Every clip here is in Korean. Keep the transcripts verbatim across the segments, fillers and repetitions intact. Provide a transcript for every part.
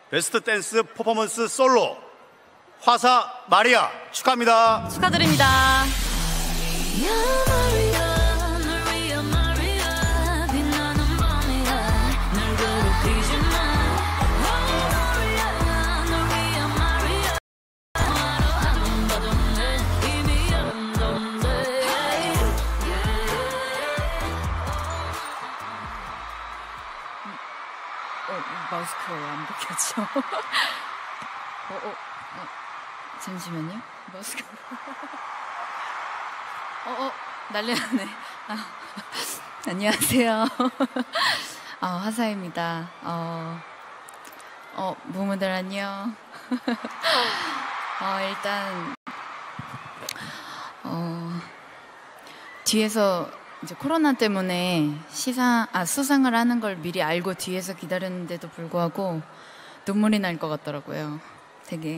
베스트 댄스 퍼포먼스 솔로 화사 마리아 축하합니다. 축하드립니다. 어, 마스크가 왜 안 벗겨져? 어, 어, 어, 잠시만요. 마스크. 어, 어, 난리 났네. 아, 안녕하세요. 어, 화사입니다. 어, 어, 부모들 안녕. 어, 일단, 어, 뒤에서 이제 코로나 때문에 시상, 아, 수상을 하는 걸 미리 알고 뒤에서 기다렸는데도 불구하고 눈물이 날 것 같더라고요. 되게,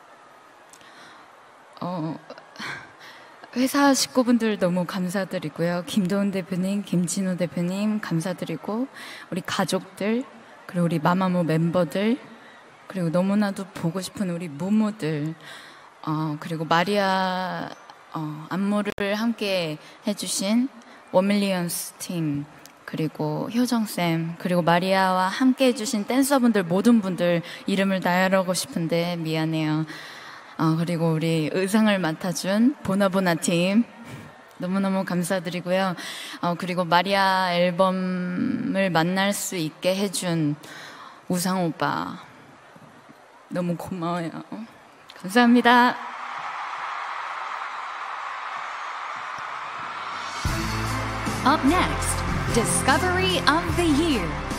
어, 회사 식구분들 너무 감사드리고요. 김도훈 대표님, 김진우 대표님 감사드리고, 우리 가족들, 그리고 우리 마마무 멤버들, 그리고 너무나도 보고 싶은 우리 무무들, 어, 그리고 마리아 어, 안무를 함께 해주신 원밀리언스 팀, 그리고 효정쌤, 그리고 마리아와 함께 해주신 댄서분들 모든 분들 이름을 나열하고 싶은데 미안해요. 어, 그리고 우리 의상을 맡아준 보나보나 팀 너무너무 감사드리고요. 어, 그리고 마리아 앨범을 만날 수 있게 해준 우상 오빠 너무 고마워요. 감사합니다. Up next, Discovery of the Year.